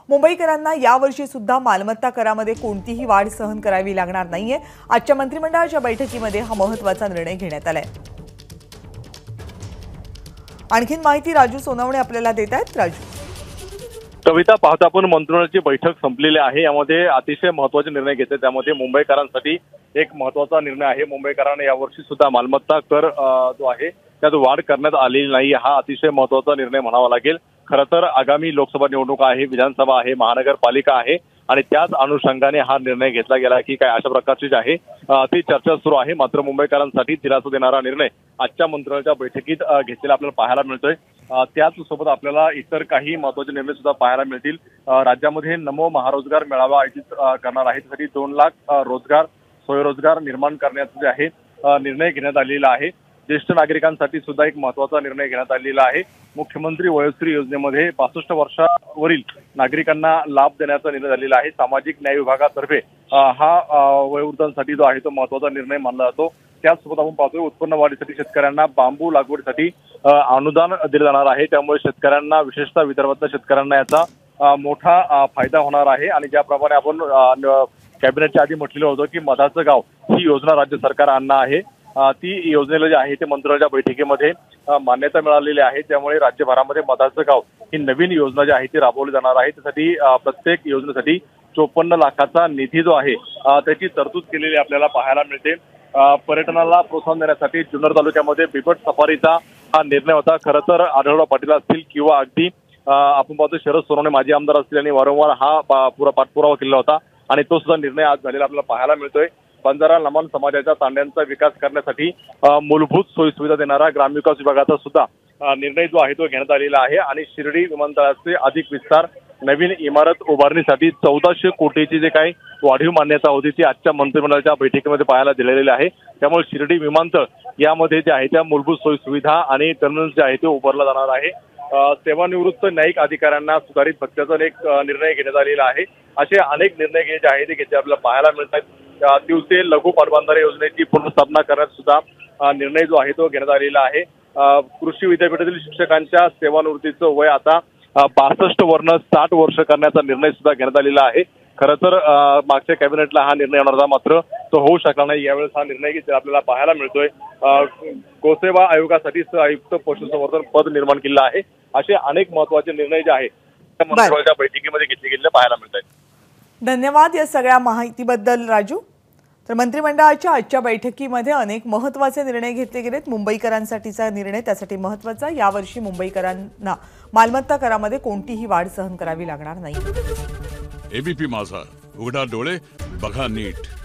मुंबईकरांना यावर्षी सुद्धा मालमत्ता करामध्ये कोणतीही वाढ सहन करावी लागणार नाहीये। आजच्या मंत्रिमंडळाच्या बैठकीमध्ये हा महत्त्वाचा निर्णय घेण्यात आलाय। आणखीन माहिती राजू सोनवणे आपल्याला देत आहेत। राजू, कविता, पाहता आपण मंत्रिमंडळाची बैठक संपलेली आहे। यामध्ये अतिशय महत्त्वाचे निर्णय घेतले। त्यामध्ये मुंबईकरांसाठी एक महत्त्वाचा निर्णय आहे। मुंबईकरांना यावर्षी सुद्धा मालमत्ता कर जो आहे त्यात वाढ करण्यात आलेली नाही। हा अतिशय महत्त्वाचा निर्णय म्हणावा लागेल। खरं तर आगामी लोकसभा निवडणूक आहे, विधानसभा आहे, महानगरपालिका आहे आणि त्याच अनुषंगाने हा निर्णय घेतला गेला की काय अशा प्रकारची जी आहे ती चर्चा सुरू आहे। मात्र मुंबईकरांसाठी दिलासा देणारा निर्णय आजच्या मंत्रिमंडळाच्या बैठकीत घेतलेला आपल्याला पाहायला मिळतोय। त्याच सोबत आपल्याला इतर काही महत्त्वाचे निर्णय सुद्धा पाहायला मिळतील। राज्यामध्ये नमो महारोजगार मेळावा आयोजित करणार आहे। त्यासाठी 2 लाख रोजगार स्वयंरोजगार निर्माण करण्याचा जे आहे निर्णय घेण्यात आलेला आहे। ज्येष्ठ नागरिकांसाठी सुद्धा एक महत्त्वाचा निर्णय घेण्यात आलेला आहे। मुख्यमंत्री वयोश्री योजनेमध्ये 65 वर्षावरील नागरिकांना लाभ देण्याचा निर्णय झालेला आहे। सामाजिक न्याय विभागातर्फे हा वयोवृद्धांसाठी जो आहे तो महत्त्वाचा निर्णय मानला जातो। त्याचसोबत आपण पाहतोय उत्पन्न वाढीसाठी शेतकऱ्यांना बांबू लागवडीसाठी अनुदान दिले जाणार आहे। त्यामुळे शेतकऱ्यांना, विशेषतः विदर्भातल्या शेतकऱ्यांना याचा मोठा फायदा होणार आहे। आणि ज्याप्रमाणे आपण कॅबिनेटच्या आधी म्हटलेलं होतं की मधाचं गाव ही योजना राज्य सरकार आणणार आहे, ती योजनेला जे आहे ते मंत्रिमंडळाच्या बैठकीमध्ये मान्यता मिळालेली आहे। त्यामुळे राज्यभरामध्ये मधाचं गाव ही नवीन योजना जी आहे ती राबवली जाणार आहे। त्यासाठी प्रत्येक योजनेसाठी 54 लाखाचा निधी जो आहे त्याची तरतूद केलेली आपल्याला पाहायला मिळते। पर्यटनाला प्रोत्साहन देण्यासाठी जुन्नर तालुक्यामध्ये बिबट सफारीचा हा निर्णय होता। खरं तर आढळराव पाटील असतील किंवा अगदी आपण पाहतो शरद सोनवणे माजी आमदार असतील आणि वारंवार हा पाठपुरावा केला होता आणि तो सुद्धा निर्णय आज झालेला आपल्याला पाहायला मिळतोय। बंजारा लमाण समाजाच्या तांड्यांचा विकास करण्यासाठी मूलभूत सोयीसुविधा देणारा ग्रामविकास विभागाचा सुद्धा निर्णय जो आहे तो घेण्यात आलेला आहे। आणि शिर्डी विमानतळाचे अधिक विस्तार, नवीन इमारत उभारणीसाठी 1400 कोटीची जे काही वाढीव मान्यता होती ती आजच्या मंत्रिमंडळाच्या बैठकीमध्ये पाहायला दिलेली आहे। त्यामुळे शिर्डी विमानतळ यामध्ये जे आहे त्या मूलभूत सोयीसुविधा आणि टर्मिनल जे आहे ते उभारला जाणार आहे। सेवानिवृत्त न्यायिक अधिकाऱ्यांना सुधारित भत्त्याचा एक निर्णय घेण्यात आलेला आहे। असे अनेक निर्णय जे आहे ते घेतले आपल्याला पाहायला मिळतात। दिवसे लघु पाटबंधारे योजनेची पुनर्स्थापना करण्यात सुद्धा निर्णय जो आहे तो घेण्यात आलेला आहे। कृषी विद्यापीठातील शिक्षकांच्या सेवानिवृत्तीचं वय आता 62 वरून 60 वर्ष करण्याचा निर्णय सुद्धा घेण्यात आलेला आहे। खरं तर मागच्या कॅबिनेटला हा निर्णय येणार होता, मात्र तो होऊ शकला नाही। यावेळेस हा निर्णय आपल्याला पाहायला मिळतोय। गोसेवा आयोगासाठी सहआयुक्त पशुसंवर्धन पद निर्माण केलं आहे। असे अनेक महत्त्वाचे निर्णय जे आहे त्या मंत्रिमंडळाच्या बैठकीमध्ये घेतले गेलेले पाहायला मिळत आहेत। धन्यवाद या सगळ्या माहितीबद्दल राजू। तर मंत्रिमंडळाच्या आजच्या बैठकीमध्ये अनेक महत्त्वाचे निर्णय घेतले गेलेत। मुंबईकरांसाठीचा निर्णय त्यासाठी महत्त्वाचा, यावर्षी मुंबईकरांना मालमत्ता करामध्ये कोणतीही वाढ सहन करावी लागणार नाही। एबीपी माझा, उघडा डोळे बघा नीट।